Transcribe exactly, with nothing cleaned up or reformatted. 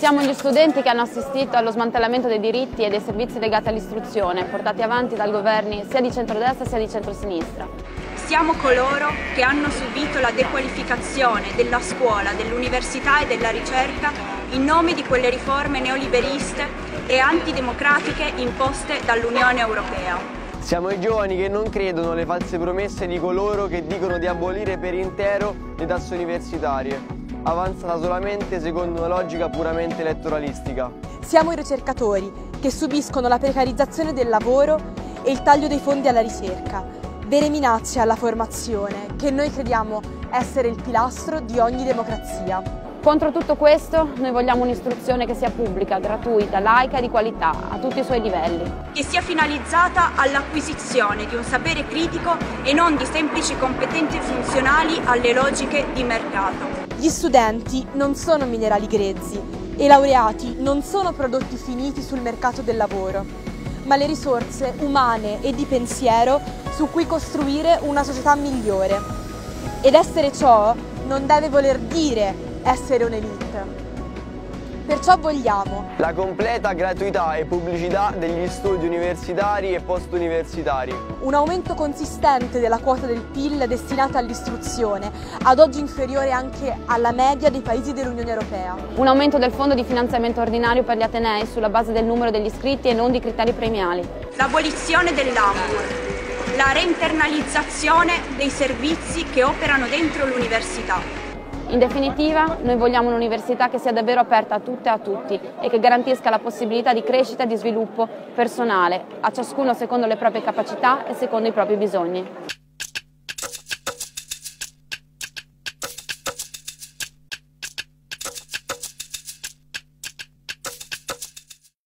Siamo gli studenti che hanno assistito allo smantellamento dei diritti e dei servizi legati all'istruzione, portati avanti dai governi sia di centrodestra sia di centrosinistra. Siamo coloro che hanno subito la dequalificazione della scuola, dell'università e della ricerca in nome di quelle riforme neoliberiste e antidemocratiche imposte dall'Unione Europea. Siamo i giovani che non credono alle false promesse di coloro che dicono di abolire per intero le tasse universitarie, avanzata solamente secondo una logica puramente elettoralistica. Siamo i ricercatori che subiscono la precarizzazione del lavoro e il taglio dei fondi alla ricerca, vere minacce alla formazione che noi crediamo essere il pilastro di ogni democrazia. Contro tutto questo, noi vogliamo un'istruzione che sia pubblica, gratuita, laica e di qualità, a tutti i suoi livelli. Che sia finalizzata all'acquisizione di un sapere critico e non di semplici competenze funzionali alle logiche di mercato. Gli studenti non sono minerali grezzi e i laureati non sono prodotti finiti sul mercato del lavoro, ma le risorse umane e di pensiero su cui costruire una società migliore. Ed essere ciò non deve voler dire essere un'elite. Perciò vogliamo la completa gratuità e pubblicità degli studi universitari e post-universitari, un aumento consistente della quota del P I L destinata all'istruzione, ad oggi inferiore anche alla media dei paesi dell'Unione Europea. Un aumento del fondo di finanziamento ordinario per gli atenei sulla base del numero degli iscritti e non di criteri premiali. L'abolizione dell'ANVUR, la reinternalizzazione dei servizi che operano dentro l'università. In definitiva, noi vogliamo un'università che sia davvero aperta a tutte e a tutti e che garantisca la possibilità di crescita e di sviluppo personale, a ciascuno secondo le proprie capacità e secondo i propri bisogni.